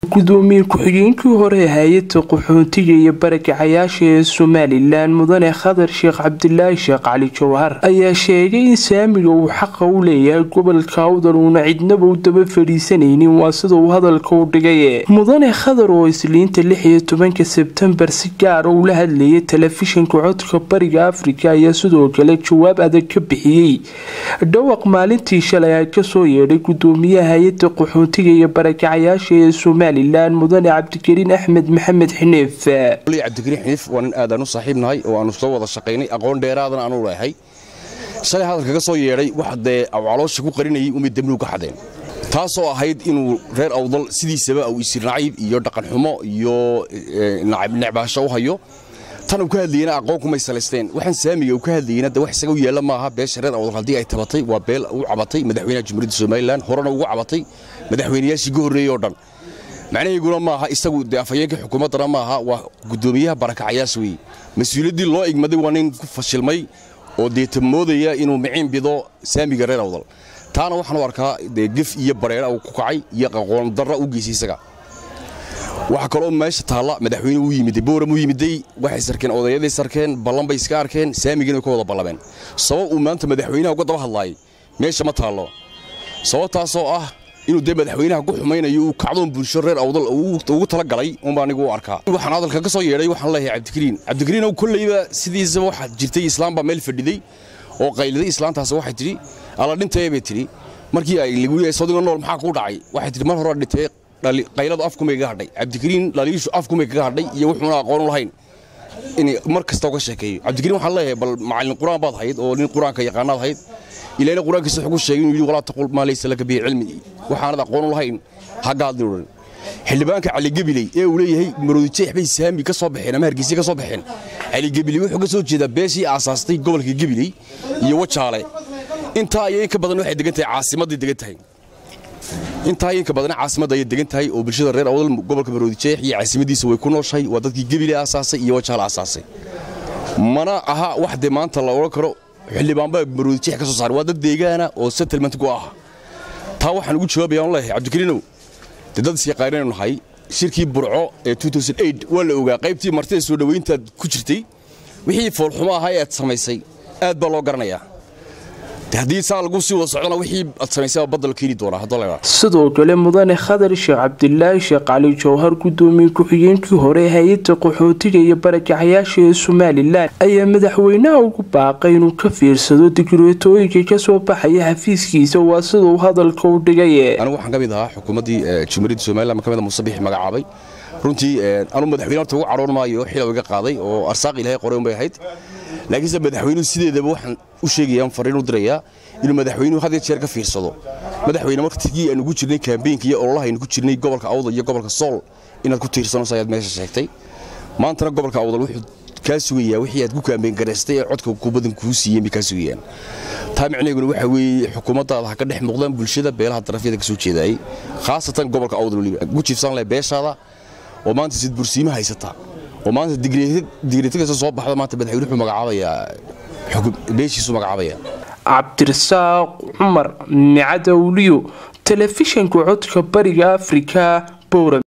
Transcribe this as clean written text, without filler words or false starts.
gudoomiye ku-xigeenkii hore hay'adda qaxootiga iyo barakacayaasha ee Somaliland mudane Khadar Sheekh Cabdilaahi Sheekh Cali Jawhar ayaa sheegay in saamiga uu xaq u leeyahay gobolka Awdal una cidnaba u daba fadhiisanaynin waa sida uu hadalka u dhigay mudane Khadar oo isliinta 16 Sebtembar si gaar ah u la hadlayay telefishinka codka bariga Afrika ayaa sidoo kale jawaab adag ka bixiyay dhawaq maalintii shalay ay ka soo yeedhay gudoomiyaha hay'adda qaxootiga iyo barakacayaasha ee Somaliland mudane Cabdikariin Axmed Maxamed Xiniif Cabdikariin Xiniif waan aadaan u saaxiibnahay oo aanu soo wada shaqeynay aqoon dheeraadana aanu leeyahay shalay hadalka ka soo yeedhay waxa caloosha ku qarinayay umid damnuug ka xadeen taasoo ahayd inuu reer Awdal sidiisaba uu isirnaayib iyo dhaqan xumo iyo nacbaasho u hayo tan uu ka hadlayna aqoon kuma isaleysteen waxaan saamiga uu ka hadlayna wax isaga u yeela maaha beesha reer Awdal hadii ay tabatay waa beel u cabatay madaxweynaha Jamhuuriyadda Somaliland horena ugu cabatay madaxweynayaashii ugu horeeyay oo dhan macnaheedu maaha isagu afayeenka xukuumadda maaha waa gudoomiyaha barakacayaasha weey mas'uuliyadii loo igmaday waa nin ku fashilmay oo deetamoodaya inuu miciin bido saamiga reer Awdal taana waxaan u arkaa gif iyo bareera uu ku kacay iyo aqoon darro u geysay isaga waxa kale oo meesha taala madaxweynuhu uu yimid booram uu yimiday waxay sarkeen odayadii sarkeen ballan bay iska arkeen saamigina ku wada ballameen sabab uu maanta madaxweynaha uga daba hadlay meesha ma taalo sababtaas oo ah inuu madaxweynaha ku xumaynayo uu kacdoon bulsho reer Awdal ugu tala galay uma anigu u arkaa waxaan hadalka ka soo yeedhay waxaan leeyahay Cabdikariin oo kullayba sidiisa waxa jirtay islaamba meel fadhiday oo qayliday islaantaas waxay tiri ala dhintay bay tiri markii ay lagu yeesay sodon nool maxaa ku dhacay waxay tiri mar hore dhintay qayladu afku meega hadhay Cabdikariin dhaliishu afku meega hadhay iyo wuxuuna aqoon u lahayn in mar kasta uga sheekeeyo Cabdikariin waxaan leeyahay bal macallin quraan baad hayd oo nin quraanka yaqaanaad hayd ilaana quraankiisa wuxuu sheegay inuu walaal taqul ma laysa laka bi cilmi waxaan aqoon u lahayn hagaad dirin xildhibaanka Cali Gabiley ee uu leeyahay maroodijeex bay saami ka soo baxeen ama Hargeysa ka soo baxeen Cali Gabiley wuxuu ka soo jeedaa beeshii aasaastay gobolka Gabiley iyo Wajaale inta ay ka badan waxay degan tahay caasimadda degan tahay inta ay ka badan caasimadda ay degan tahay oo bulshada reer Awdal gobolka maroodijeex iyo caasimadiisa way ku nooshay waa dadkii Gabiley aasaasay iyo Wajaale aasaasay mana aha wax de maanta la oran karo xildhibaanba maroodijeex ka soo saaray waa dad deegaana oo settlement ku ah taa waxaan ugu jawaabayaa leeyahay Cabdikariin dad si qayreen nahay shirkii burco ee 2008 wala ogaa qaybtii martay soo dhaweynta ku jirtay wixii fool xumo ahaa ee samaysay aad baa loo garanayaa hadii saal lagu sii wada socdana wixii samaysay badal keeni doona hadda la sidoo kale mudane Khadar Sheekh Cabdilaahi Sheekh Cali Jawhar gudoomiye ku-xigeenkii hore hay'adda qaxootiga iyo barakacayaasha ee Somaliland ayaa madaxweynaha ugu baaqay inuu ka fiirsado digreetooyinka ka soo baxay xafiiskiisa waa sida uu hadalka u dhigay anigu waxaan ka mid ahaa xukuumaddii Jamhuuriyadda Somaliland kamid Musabbix magacaabay runtii anu madaxweynaha ugu caroon maayo xil uga qaaday oo arsaaq ilaahay qoray bay ahayd laakiin madaxweynuhu sideedaba waxaan u sheegayaan fariin u dirayaa inuu madaxweynuhu had jeer ka fiirsado madaxweyne markii aan ugu jirnay campaign iyo ololaha aynu ku jirnay gobolka Awdal iyo gobolka Sool inaad ku tiirsanayso ayaad meesha sheegtay maanta gobolka Awdal wuxuu ka sugayaa wixii aad ku campaign gareystay codka ku badan ku siiyay mi ka sugayaan taa macnaheedu waxa weeye xukuumadda ka dhex muuqdaan bulshada beelaha darafyada ka soo jeeday khaasatan gobolka Awdal waliba ugu jiifsan leh beeshada oo maanta sid bursiima haysata oo maanta digreetiga soo baxda maanta madaxweynuhu magacaabaya beeshiisu magacaabaya Cabdirasaaq Umar Micadawliyo telefishinka codka bariga Afrika Bowra